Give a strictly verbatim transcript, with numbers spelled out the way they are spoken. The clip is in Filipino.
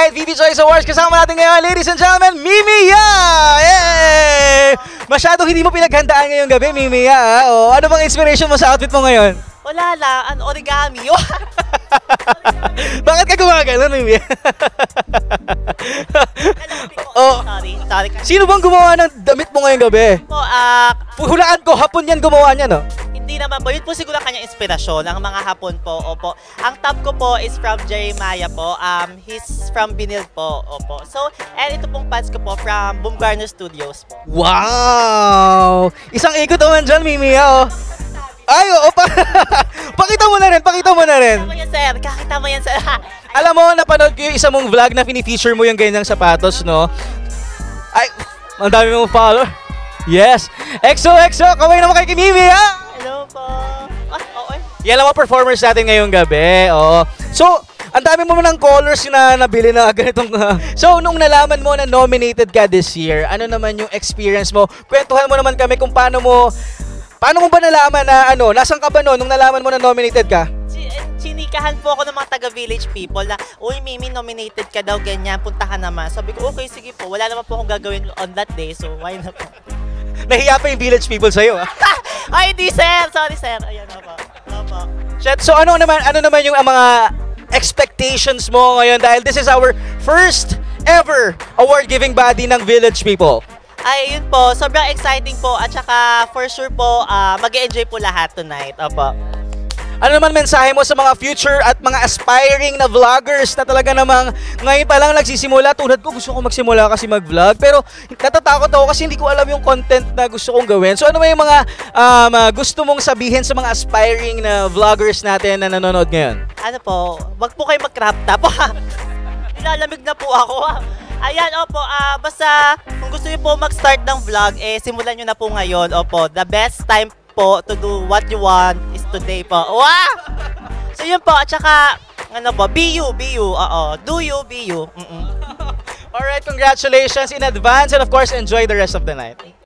Alright, V V Choice Awards. Kasama natin ngayon, ladies and gentlemen, Mimiyuuuh! Yay! Masyadong hindi mo pinaghandaan ngayong gabi, Mimiyuuh. Oh, ano bang inspiration mo sa outfit mo ngayon? Wala lang, ano, origami. Bakit ka gumagano, Mimiyuuh? Oh, sorry, sorry. sino bang gumawa ng damit mo ngayong gabi? Po, ah, Hulaan ko, hapon yan gumawa niya, no? hindi naman po. Yun po siguro kanyang inspirasyon. Ang mga hapon po, opo. Ang top ko po is from Jeremiah po. Um, he's from Binil po, opo. So, and ito pong pants ko po from Boom Garner Studios po. Wow! Isang ikot naman dyan, Mimiyuuh. Ay, oo pa. Pakita mo na rin, pakita mo na rin. Kakita mo yan, sir. Kakita mo yan, sir. Alam mo, napanood ko yung isa mong vlog na fini-feature mo yung ganyang sapatos, no? Ay, ang dami mong follower. Yes. X O X O, kaway naman kay Mimiyuuh. Hello po. Ah, oo eh. Yan lang mga performers natin ngayong gabi. Oo. So, ang dami mo ng colors na nabili na ganitong... Uh, so, nung nalaman mo na nominated ka this year, ano naman yung experience mo? Kwentuhan mo naman kami kung paano mo... Paano mo ba nalaman na ano? Nasaan ka ba no, nung nalaman mo na nominated ka? Chinikahan po ako ng mga taga-village people na, uy, Mimi, nominated ka daw, ganyan, puntahan naman. Sabi ko, okay, sige po. Wala naman po akong gagawin on that day, so why na po? Nahiya pa yung village people sa'yo, ah. Ay, di, sir! Sorry, sir. Ayan, opo. Opo. Shit, so ano naman, ano naman yung mga expectations mo ngayon dahil this is our first ever award-giving body ng village people? Ay, yun po. Sobrang exciting po. At saka, for sure po, uh, mag-e-enjoy po lahat tonight. Opo. Ano naman mensahe mo sa mga future at mga aspiring na vloggers na talaga namang ngayon pa lang nagsisimula? Tulad ko, gusto ko magsimula kasi mag-vlog. Pero natatakot ako kasi hindi ko alam yung content na gusto kong gawin. So ano ba yung mga um, uh, gusto mong sabihin sa mga aspiring na vloggers natin na nanonood ngayon? Ano po, wag po kayo mag-crop top. Nilalamig na po ako. Ayan, opo, uh, basta kung gusto niyo po mag-start ng vlog, eh simulan niyo na po ngayon. Opo, the best time po to do what you want is today po. Wow! So yun po, at saka, ano po, be you, be you, oo. Do you, be you. Mm -mm. Alright, congratulations in advance and of course, enjoy the rest of the night.